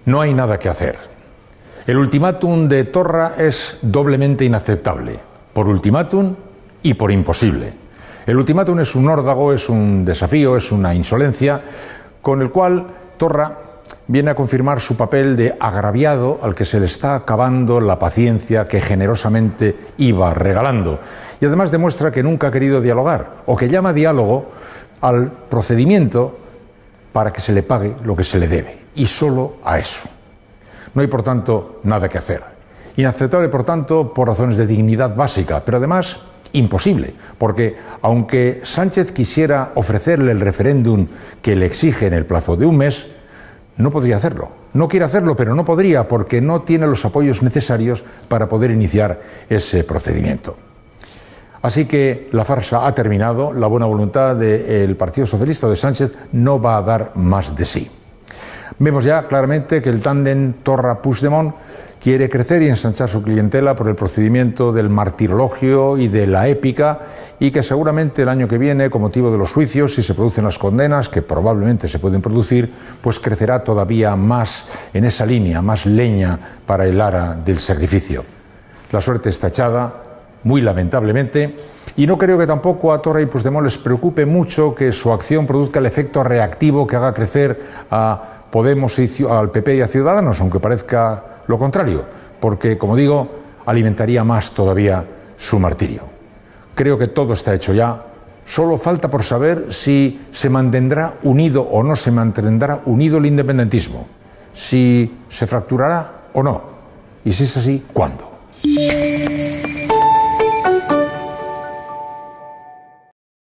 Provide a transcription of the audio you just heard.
No hay nada que hacer. El ultimátum de Torra es doblemente inaceptable, por ultimátum y por imposible. El ultimátum es un órdago, es un desafío, es una insolencia, con el cual Torra viene a confirmar su papel de agraviado al que se le está acabando la paciencia que generosamente iba regalando. Y además demuestra que nunca ha querido dialogar, o que llama diálogo al procedimiento para que se le pague lo que se le debe, y solo a eso. No hay, por tanto, nada que hacer. Inaceptable, por tanto, por razones de dignidad básica, pero además imposible, porque aunque Sánchez quisiera ofrecerle el referéndum que le exige en el plazo de un mes, no podría hacerlo. No quiere hacerlo, pero no podría, porque no tiene los apoyos necesarios para poder iniciar ese procedimiento. Así que la farsa ha terminado, la buena voluntad del Partido Socialista o de Sánchez no va a dar más de sí. Vemos ya claramente que el tándem Torra-Puigdemont quiere crecer y ensanchar su clientela por el procedimiento del martirologio y de la épica, y que seguramente el año que viene, con motivo de los juicios, si se producen las condenas, que probablemente se pueden producir, pues crecerá todavía más en esa línea, más leña para el ara del sacrificio. La suerte está echada, muy lamentablemente, y no creo que tampoco a Torra y Puigdemont les preocupe mucho que su acción produzca el efecto reactivo que haga crecer a Podemos, al PP y a Ciudadanos, aunque parezca lo contrario, porque, como digo, alimentaría más todavía su martirio. Creo que todo está hecho ya, solo falta por saber si se mantendrá unido o no se mantendrá unido el independentismo, si se fracturará o no, y si es así, ¿cuándo?